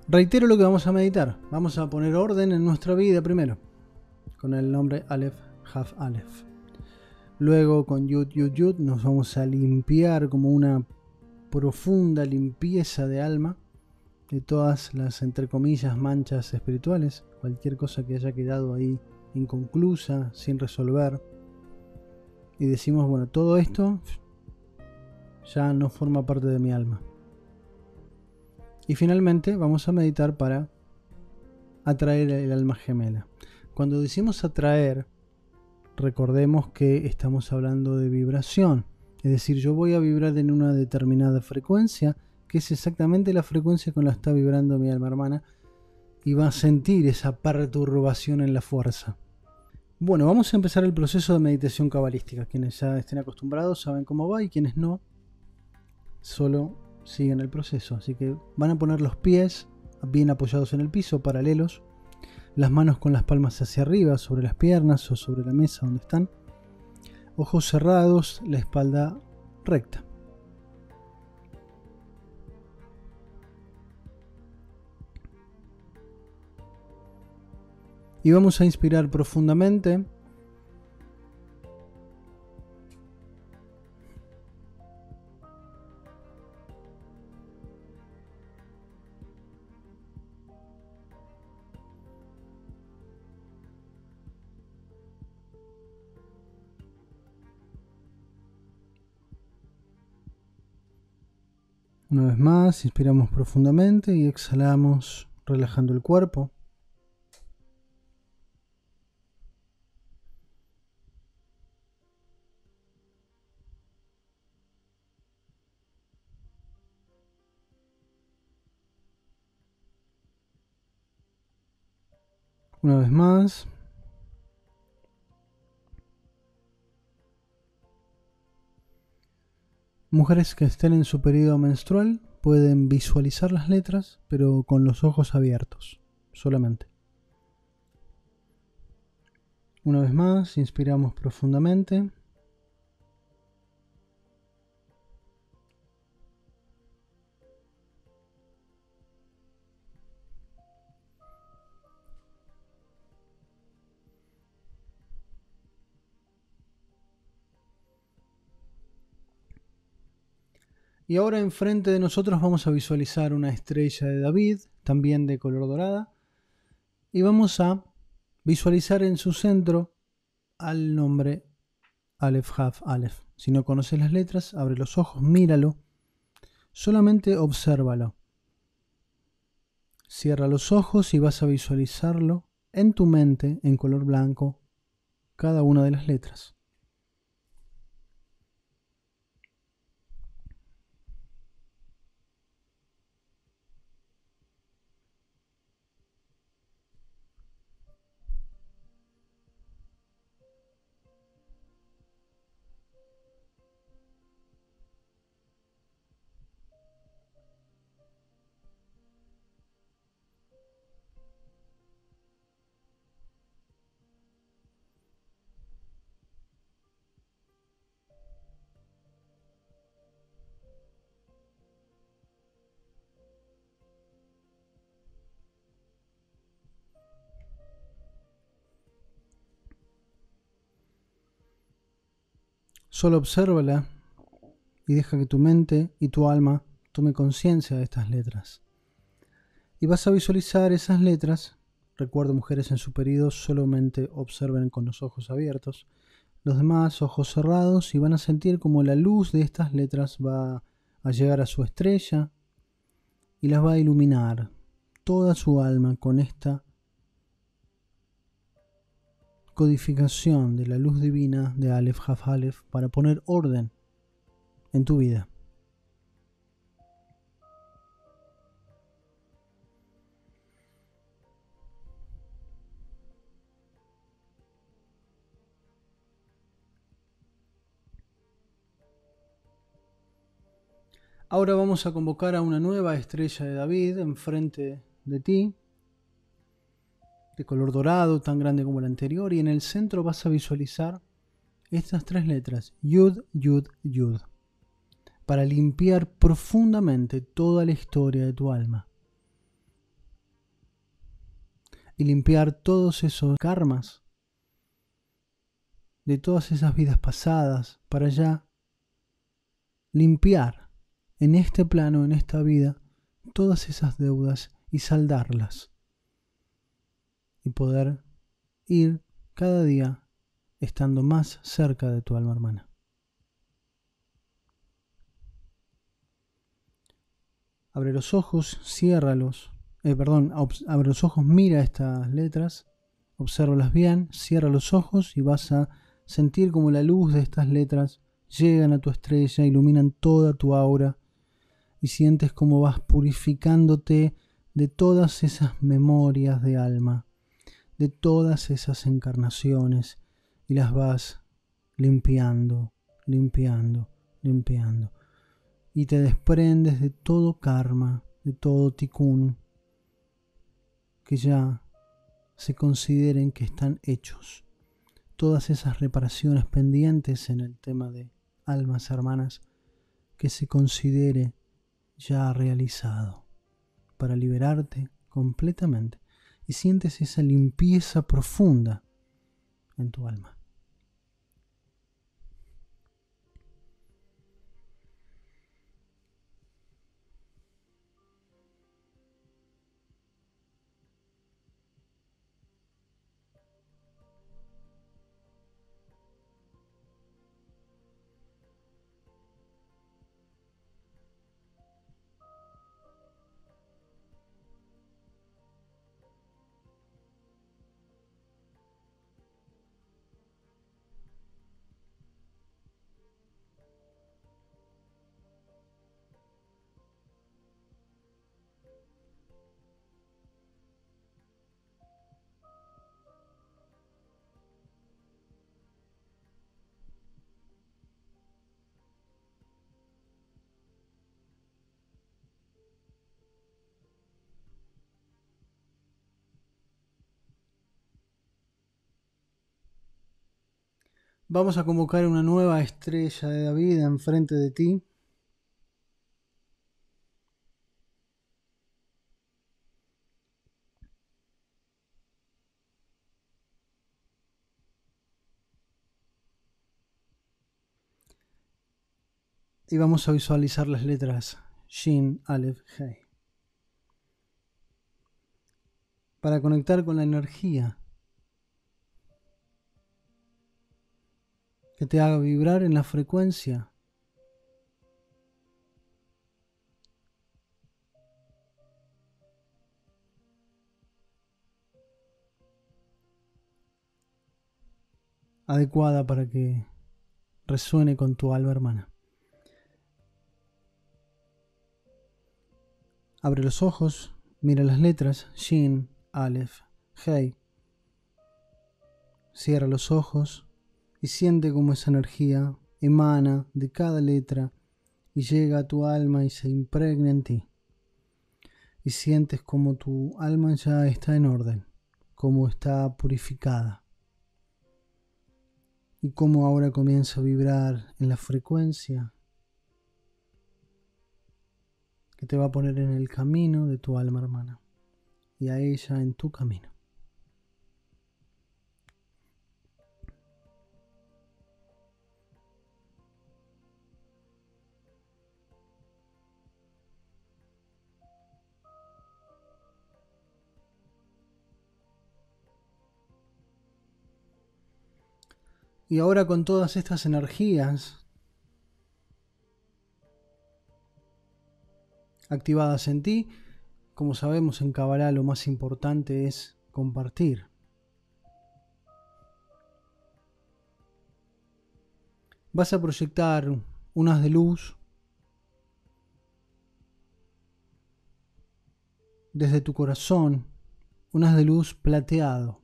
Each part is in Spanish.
Reitero lo que vamos a meditar. Vamos a poner orden en nuestra vida primero, con el nombre Aleph, Haf, Aleph. Luego con Yud, Yud, Yud nos vamos a limpiar como una profunda limpieza de alma de todas las, entre comillas, manchas espirituales, cualquier cosa que haya quedado ahí inconclusa, sin resolver. Y decimos, bueno, todo esto ya no forma parte de mi alma. Y finalmente vamos a meditar para atraer el alma gemela. Cuando decimos atraer, recordemos que estamos hablando de vibración. Es decir, yo voy a vibrar en una determinada frecuencia, que es exactamente la frecuencia con la que está vibrando mi alma hermana, y va a sentir esa perturbación en la fuerza. Bueno, vamos a empezar el proceso de meditación cabalística. Quienes ya estén acostumbrados saben cómo va, y quienes no, solo siguen el proceso. Así que van a poner los pies bien apoyados en el piso, paralelos, las manos con las palmas hacia arriba, sobre las piernas o sobre la mesa donde están, ojos cerrados, la espalda recta. Y vamos a inspirar profundamente. Una vez más, inspiramos profundamente y exhalamos relajando el cuerpo. Una vez más. Mujeres que estén en su periodo menstrual pueden visualizar las letras, pero con los ojos abiertos, solamente. Una vez más, inspiramos profundamente. Y ahora enfrente de nosotros vamos a visualizar una estrella de David, también de color dorada. Y vamos a visualizar en su centro al nombre Aleph, Haf, Aleph. Si no conoces las letras, abre los ojos, míralo. Solamente obsérvalo. Cierra los ojos y vas a visualizarlo en tu mente en color blanco, cada una de las letras. Solo obsérvala y deja que tu mente y tu alma tome conciencia de estas letras. Y vas a visualizar esas letras. Recuerdo, mujeres en su periodo solamente observen con los ojos abiertos. Los demás, ojos cerrados, y van a sentir como la luz de estas letras va a llegar a su estrella y las va a iluminar toda su alma con esta codificación de la luz divina de Aleph, Haf, Aleph, para poner orden en tu vida. Ahora vamos a convocar a una nueva estrella de David enfrente de ti, de color dorado, tan grande como la anterior, y en el centro vas a visualizar estas tres letras, Yud, Yud, Yud, para limpiar profundamente toda la historia de tu alma. y limpiar todos esos karmas de todas esas vidas pasadas para ya limpiar en este plano, en esta vida, todas esas deudas y saldarlas y poder ir cada día estando más cerca de tu alma hermana. Abre los ojos, ciérralos, abre los ojos, mira estas letras, obsérvalas bien, cierra los ojos y vas a sentir como la luz de estas letras llegan a tu estrella, iluminan toda tu aura y sientes como vas purificándote de todas esas memorias de alma, de todas esas encarnaciones y las vas limpiando, limpiando, limpiando. Y te desprendes de todo karma, de todo tikkun, que ya se consideren que están hechos. Todas esas reparaciones pendientes en el tema de almas hermanas, que se considere ya realizado, para liberarte completamente. Y sientes esa limpieza profunda en tu alma. Vamos a convocar una nueva estrella de David enfrente de ti. Y vamos a visualizar las letras Shin, Aleph, Hei. Para conectar con la energía que te haga vibrar en la frecuencia adecuada para que resuene con tu alma hermana. Abre los ojos, mira las letras Shin, Aleph, Hei. Cierra los ojos y siente cómo esa energía emana de cada letra y llega a tu alma y se impregna en ti. Y sientes como tu alma ya está en orden, como está purificada. Y cómo ahora comienza a vibrar en la frecuencia que te va a poner en el camino de tu alma hermana y a ella en tu camino. Y ahora con todas estas energías activadas en ti, como sabemos en Kabbalah lo más importante es compartir. Vas a proyectar un haz de luz desde tu corazón, un haz de luz plateado.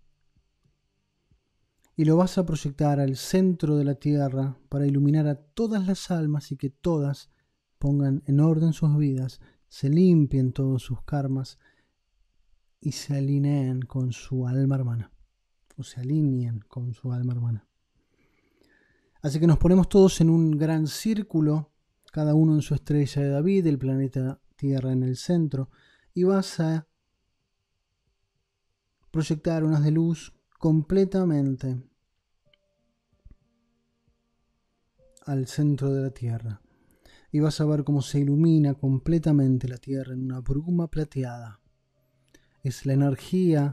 Y lo vas a proyectar al centro de la tierra para iluminar a todas las almas y que todas pongan en orden sus vidas, se limpien todos sus karmas y se alineen con su alma hermana. O se alineen con su alma hermana. Así que nos ponemos todos en un gran círculo, cada uno en su estrella de David, el planeta Tierra en el centro, y vas a proyectar unas de luz completamente al centro de la Tierra. Y vas a ver cómo se ilumina completamente la Tierra en una bruma plateada. Es la energía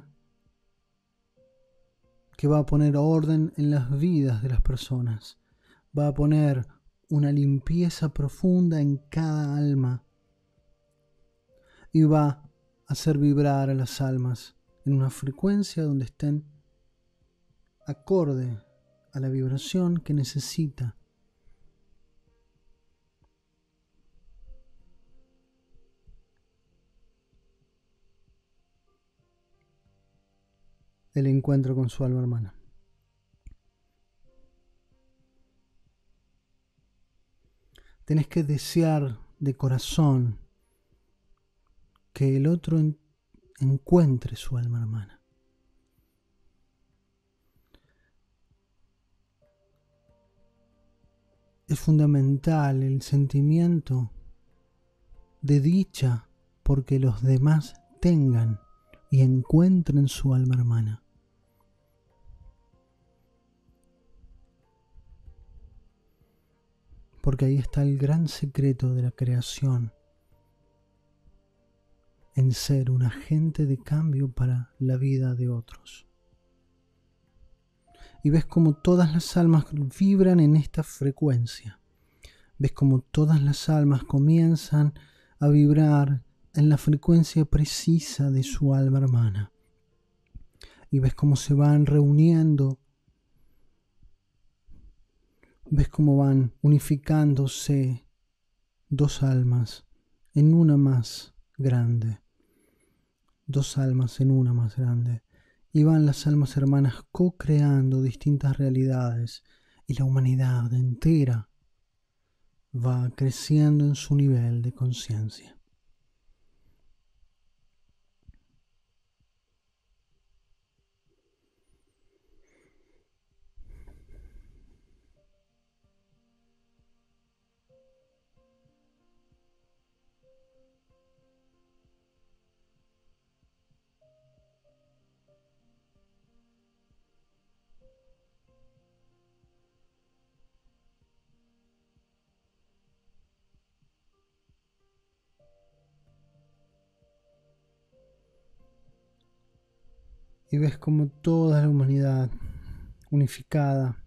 que va a poner orden en las vidas de las personas. Va a poner una limpieza profunda en cada alma y va a hacer vibrar a las almas en una frecuencia donde estén acorde a la vibración que necesita. El encuentro con su alma hermana. Tenés que desear de corazón que el otro encuentre su alma hermana. Es fundamental el sentimiento de dicha porque los demás tengan y encuentren su alma hermana. Porque ahí está el gran secreto de la creación, en ser un agente de cambio para la vida de otros. Y ves como todas las almas vibran en esta frecuencia. Ves como todas las almas comienzan a vibrar en la frecuencia precisa de su alma hermana. Y ves cómo se van reuniendo. Ves cómo van unificándose dos almas en una más grande. Dos almas en una más grande. Y van las almas hermanas co-creando distintas realidades. Y la humanidad entera va creciendo en su nivel de conciencia. Y ves como toda la humanidad unificada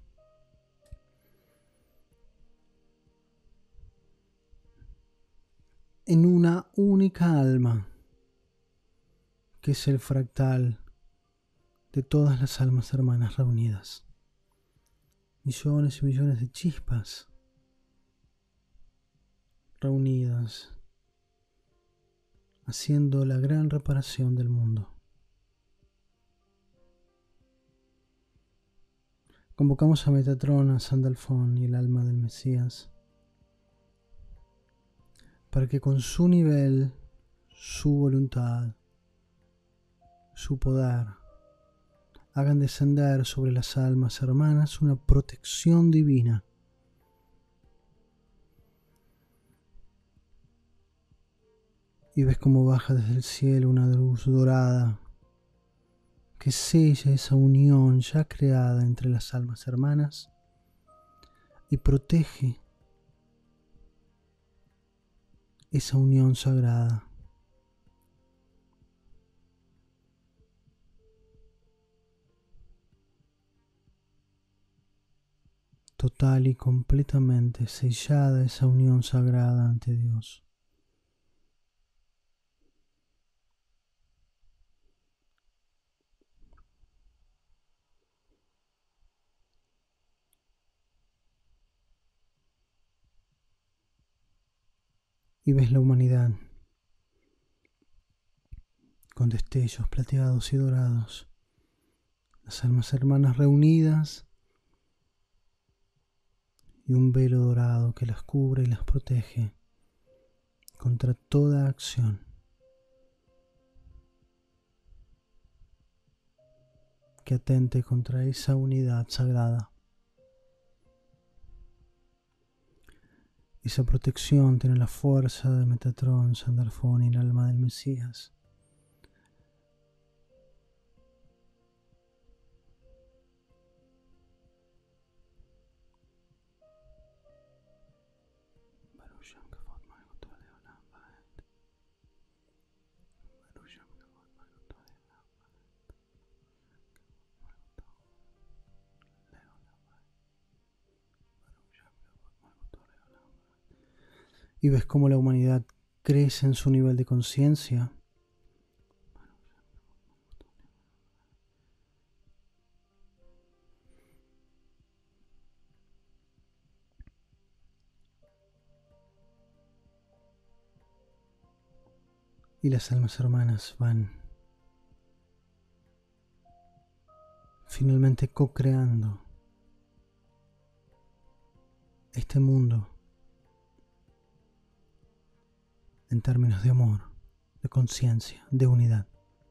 en una única alma, que es el fractal de todas las almas hermanas reunidas. Millones y millones de chispas reunidas, haciendo la gran reparación del mundo. Convocamos a Metatron, a Sandalfón y el alma del Mesías para que con su nivel, su voluntad, su poder, hagan descender sobre las almas hermanas una protección divina. Y ves cómo baja desde el cielo una luz dorada que sella esa unión ya creada entre las almas hermanas y protege esa unión sagrada. Total y completamente sellada esa unión sagrada ante Dios. Y ves la humanidad con destellos plateados y dorados, las almas hermanas reunidas y un velo dorado que las cubre y las protege contra toda acción que atente contra esa unidad sagrada. Esa protección tiene la fuerza de Metatron, Sandalfón y el alma del Mesías. Y ves cómo la humanidad crece en su nivel de conciencia. Y las almas hermanas van finalmente co-creando este mundo en términos de amor, de conciencia, de unidad.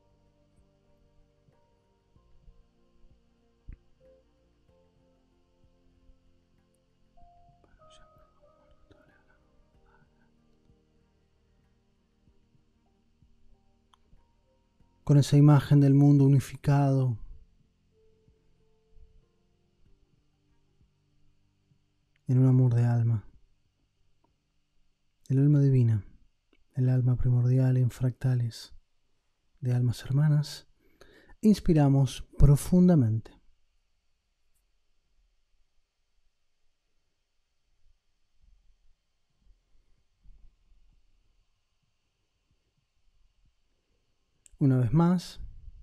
Con esa imagen del mundo unificado, en un amor de alma, el alma divina, el alma primordial en fractales de almas hermanas, inspiramos profundamente. Una vez más.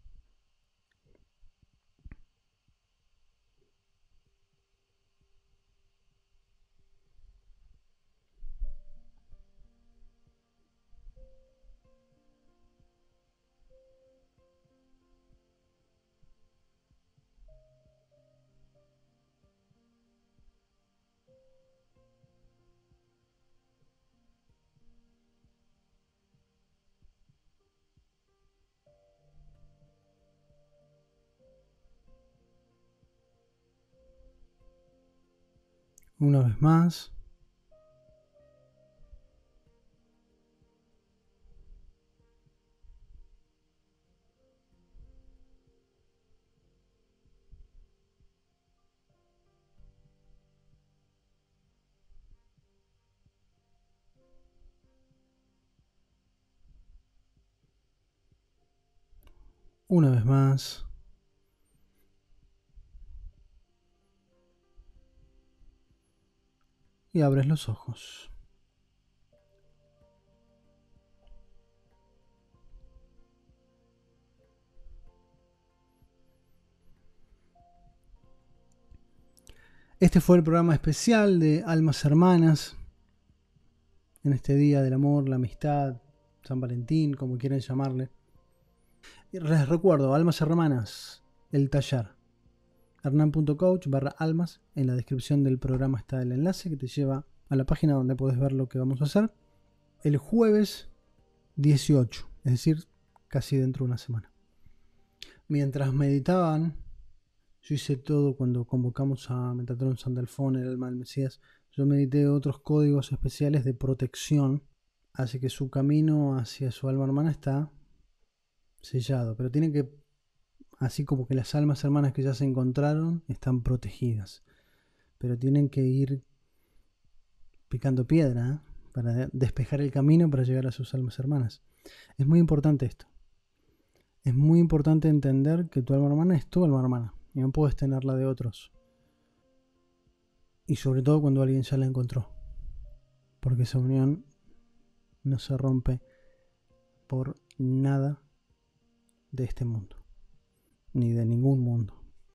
Una vez más. Una vez más. Y abres los ojos. Este fue el programa especial de Almas Hermanas, en este día del amor, la amistad, San Valentín, como quieran llamarle. Y les recuerdo, Almas Hermanas, el taller, hernan.coach/almas. En la descripción del programa está el enlace que te lleva a la página donde puedes ver lo que vamos a hacer el jueves 18, es decir, casi dentro de una semana. Mientras meditaban, yo hice todo cuando convocamos a Metatron Sandalfón, el alma del Mesías. Yo medité otros códigos especiales de protección, así que su camino hacia su alma hermana está sellado, pero tienen que, así como que las almas hermanas que ya se encontraron están protegidas, pero tienen que ir picando piedra, ¿eh?, para despejar el camino para llegar a sus almas hermanas. Es muy importante esto. Es muy importante entender que tu alma hermana es tu alma hermana y no puedes tenerla de otros. Y sobre todo cuando alguien ya la encontró, porque esa unión no se rompe por nada de este mundo, ni de ningún mundo.